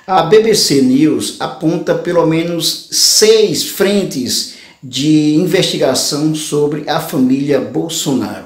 A BBC News aponta pelo menos 6 frentes de investigação sobre a família Bolsonaro.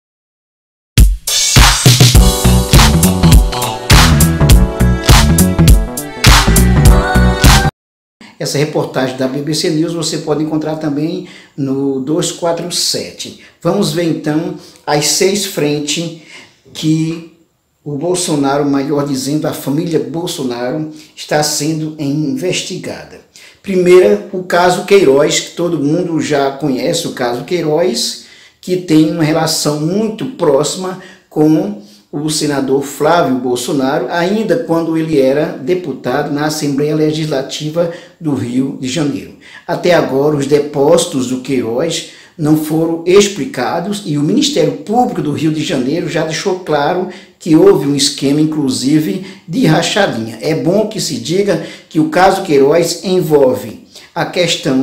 Essa reportagem da BBC News você pode encontrar também no 247. Vamos ver então as 6 frentes que o Bolsonaro, melhor dizendo, a família Bolsonaro, está sendo investigada. Primeiro, o caso Queiroz, que todo mundo já conhece, o caso Queiroz, que tem uma relação muito próxima com o senador Flávio Bolsonaro, ainda quando ele era deputado na Assembleia Legislativa do Rio de Janeiro. Até agora, os depósitos do Queiroz não foram explicados e o Ministério Público do Rio de Janeiro já deixou claro que houve um esquema, inclusive, de rachadinha. É bom que se diga que o caso Queiroz envolve a questão,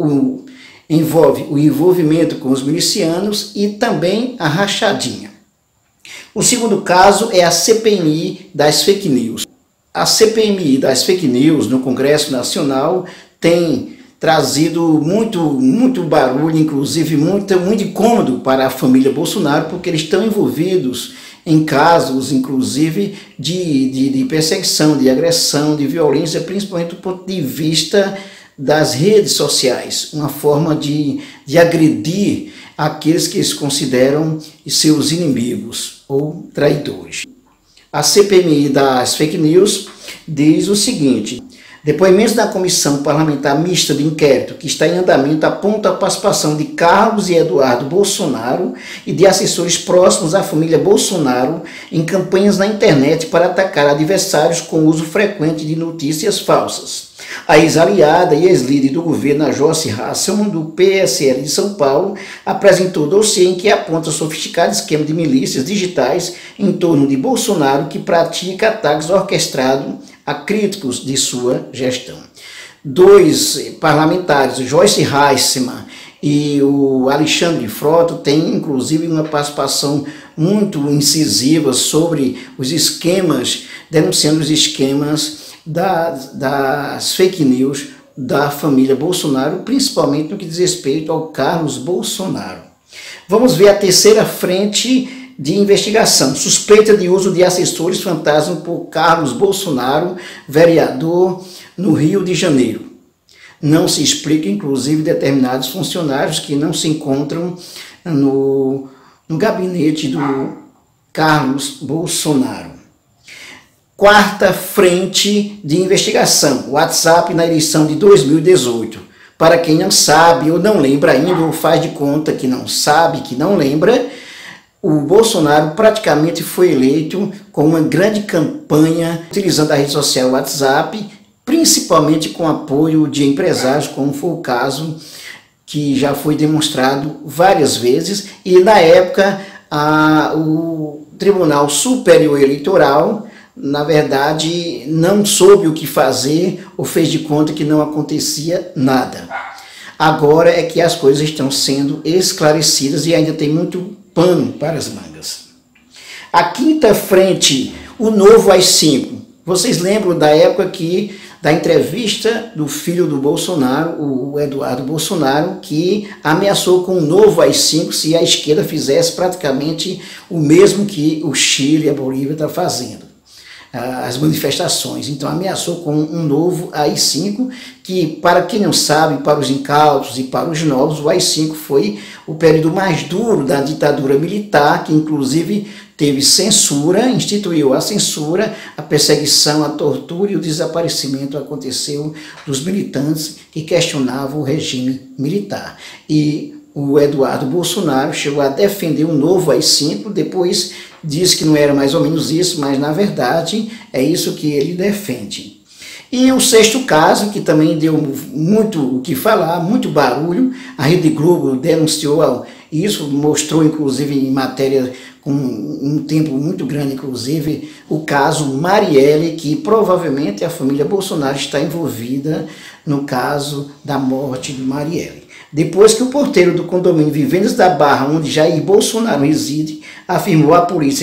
envolve o envolvimento com os milicianos e também a rachadinha. O segundo caso é a CPMI das fake news. A CPMI das fake news no Congresso Nacional tem trazido muito barulho, inclusive muito incômodo para a família Bolsonaro, porque eles estão envolvidos em casos, inclusive, de perseguição, de agressão, de violência, principalmente do ponto de vista das redes sociais, uma forma de agredir aqueles que eles consideram seus inimigos ou traidores. A CPMI das fake news diz o seguinte: depoimentos da Comissão Parlamentar Mista de Inquérito que está em andamento apontam a participação de Carlos e Eduardo Bolsonaro e de assessores próximos à família Bolsonaro em campanhas na internet para atacar adversários com uso frequente de notícias falsas. A ex-aliada e ex-líder do governo, a Joyce Hasselmann, do PSL de São Paulo, apresentou dossiê em que aponta sofisticado esquema de milícias digitais em torno de Bolsonaro que pratica ataques orquestrados a críticos de sua gestão. 2 parlamentares, Joyce Hasselmann e o Alexandre Frota, têm inclusive uma participação muito incisiva sobre os esquemas, denunciando os esquemas das fake news da família Bolsonaro, principalmente no que diz respeito ao Carlos Bolsonaro. Vamos ver a terceira frente de investigação: suspeita de uso de assessores fantasma por Carlos Bolsonaro, vereador no Rio de Janeiro. Não se explica, inclusive, determinados funcionários que não se encontram no gabinete do Carlos Bolsonaro. Quarta frente de investigação: WhatsApp na eleição de 2018. Para quem não sabe ou não lembra ainda, ou faz de conta que não sabe, que não lembra, o Bolsonaro praticamente foi eleito com uma grande campanha utilizando a rede social WhatsApp, principalmente com apoio de empresários, como foi o caso que já foi demonstrado várias vezes, e na época o Tribunal Superior Eleitoral, na verdade, não soube o que fazer ou fez de conta que não acontecia nada. Agora é que as coisas estão sendo esclarecidas e ainda tem muito pano para as mangas. A quinta frente, o novo AI-5. Vocês lembram da época da entrevista do filho do Bolsonaro, o Eduardo Bolsonaro, que ameaçou com um novo AI-5 se a esquerda fizesse praticamente o mesmo que o Chile e a Bolívia estão fazendo, as manifestações. Então ameaçou com um novo AI-5, que, para quem não sabe, para os incautos e para os novos, o AI-5 foi o período mais duro da ditadura militar, que inclusive teve censura, instituiu a censura, a perseguição, a tortura e o desaparecimento aconteceu dos militantes que questionavam o regime militar. E o Eduardo Bolsonaro chegou a defender um novo AI-5, depois disse que não era mais ou menos isso, mas na verdade é isso que ele defende. E o sexto caso, que também deu muito o que falar, muito barulho, a Rede Globo denunciou isso, mostrou inclusive em matéria com um tempo muito grande, inclusive, o caso Marielle, que provavelmente a família Bolsonaro está envolvida no caso da morte de Marielle. Depois que o porteiro do condomínio Vivendas da Barra, onde Jair Bolsonaro reside, afirmou à polícia que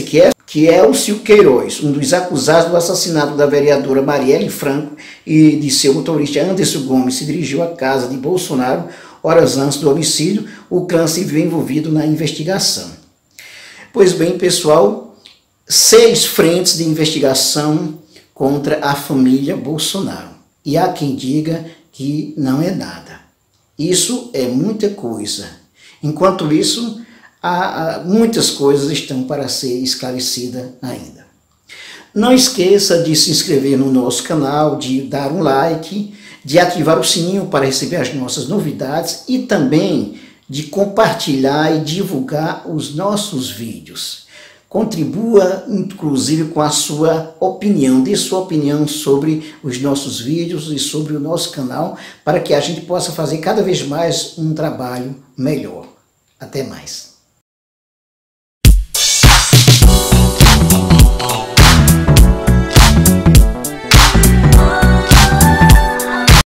que Elcio Queiroz, um dos acusados do assassinato da vereadora Marielle Franco e de seu motorista Anderson Gomes, se dirigiu à casa de Bolsonaro horas antes do homicídio, o clã se viu envolvido na investigação. Pois bem, pessoal, 6 frentes de investigação contra a família Bolsonaro. E há quem diga que não é nada. Isso é muita coisa. Enquanto isso, muitas coisas estão para ser esclarecidas ainda. Não esqueça de se inscrever no nosso canal, de dar um like, de ativar o sininho para receber as nossas novidades e também de compartilhar e divulgar os nossos vídeos. Contribua, inclusive, com a sua opinião, dê sua opinião sobre os nossos vídeos e sobre o nosso canal, para que a gente possa fazer cada vez mais um trabalho melhor. Até mais.